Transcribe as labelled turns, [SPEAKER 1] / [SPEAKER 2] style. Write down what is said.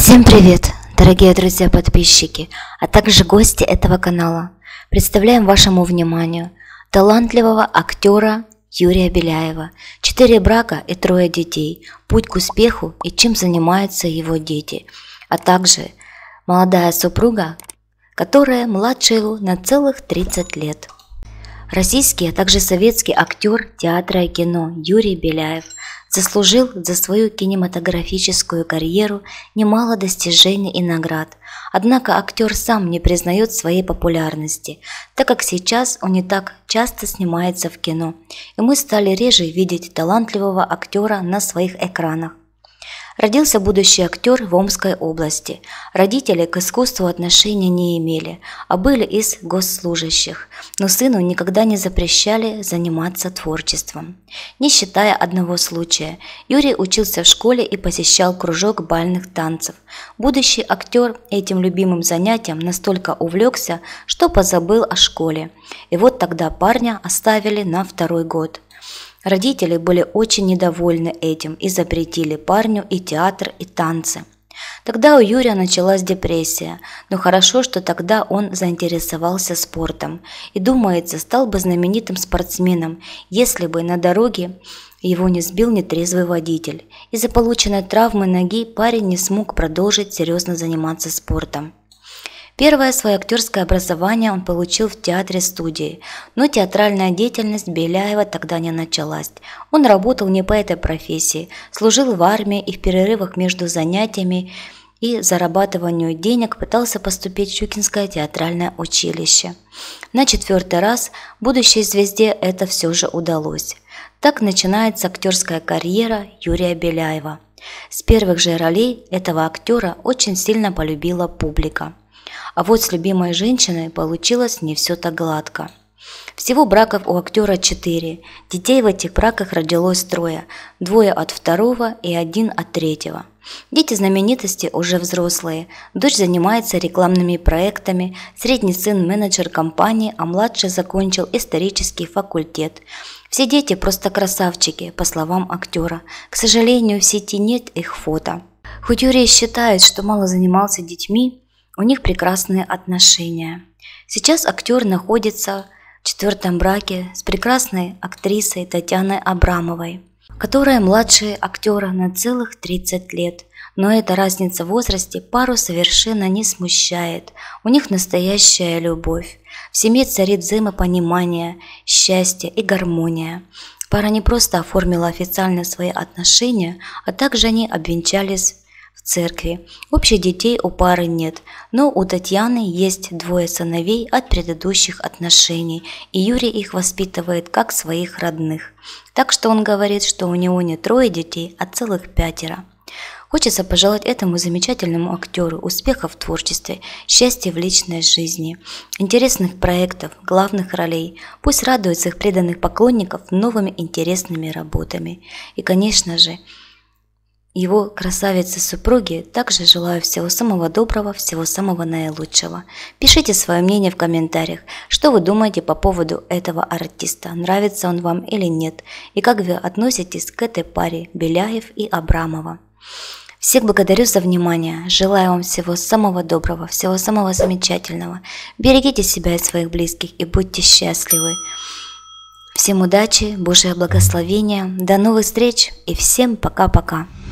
[SPEAKER 1] Всем привет, дорогие друзья-подписчики, а также гости этого канала. Представляем вашему вниманию талантливого актера Юрия Беляева. 4 брака и 3 детей, путь к успеху и чем занимаются его дети, а также молодая супруга, которая младше его на целых 30 лет. Российский, а также советский актер театра и кино Юрий Беляев заслужил за свою кинематографическую карьеру немало достижений и наград. Однако актер сам не признает своей популярности, так как сейчас он не так часто снимается в кино, и мы стали реже видеть талантливого актера на своих экранах. Родился будущий актер в Омской области. Родители к искусству отношения не имели, а были из госслужащих, но сыну никогда не запрещали заниматься творчеством. Не считая одного случая, Юрий учился в школе и посещал кружок бальных танцев. Будущий актер этим любимым занятием настолько увлекся, что позабыл о школе. И вот тогда парня оставили на 2-й год. Родители были очень недовольны этим и запретили парню и театр, и танцы. Тогда у Юрия началась депрессия, но хорошо, что тогда он заинтересовался спортом и, думается, стал бы знаменитым спортсменом, если бы на дороге его не сбил нетрезвый водитель. Из-за полученной травмы ноги парень не смог продолжить серьезно заниматься спортом. Первое свое актерское образование он получил в театре-студии, но театральная деятельность Беляева тогда не началась. Он работал не по этой профессии, служил в армии и в перерывах между занятиями и зарабатыванию денег пытался поступить в Щукинское театральное училище. На 4-й раз будущей звезде это все же удалось. Так начинается актерская карьера Юрия Беляева. С первых же ролей этого актера очень сильно полюбила публика. А вот с любимой женщиной получилось не все так гладко. Всего браков у актера 4. Детей в этих браках родилось 3. 2 от 2-го и 1 от 3-го. Дети знаменитости уже взрослые. Дочь занимается рекламными проектами, средний сын менеджер компании, а младший закончил исторический факультет. Все дети просто красавчики, по словам актера. К сожалению, в сети нет их фото. Хоть Юрий считает, что мало занимался детьми, у них прекрасные отношения. Сейчас актер находится в 4-м браке с прекрасной актрисой Татьяной Абрамовой, которая младше актера на целых 30 лет. Но эта разница в возрасте пару совершенно не смущает. У них настоящая любовь. В семье царит взаимопонимание, счастье и гармония. Пара не просто оформила официально свои отношения, а также они обвенчались в церкви. Общих детей у пары нет, но у Татьяны есть 2 сыновей от предыдущих отношений, и Юрий их воспитывает как своих родных. Так что он говорит, что у него не 3 детей, а целых 5. Хочется пожелать этому замечательному актеру успехов в творчестве, счастья в личной жизни, интересных проектов, главных ролей. Пусть радует своих преданных поклонников новыми интересными работами. И, конечно же, его красавице-супруге также желаю всего самого доброго, всего самого наилучшего. Пишите свое мнение в комментариях, что вы думаете по поводу этого артиста, нравится он вам или нет, и как вы относитесь к этой паре Беляев и Абрамова. Всех благодарю за внимание, желаю вам всего самого доброго, всего самого замечательного. Берегите себя и своих близких и будьте счастливы. Всем удачи, Божьего благословения, до новых встреч и всем пока-пока.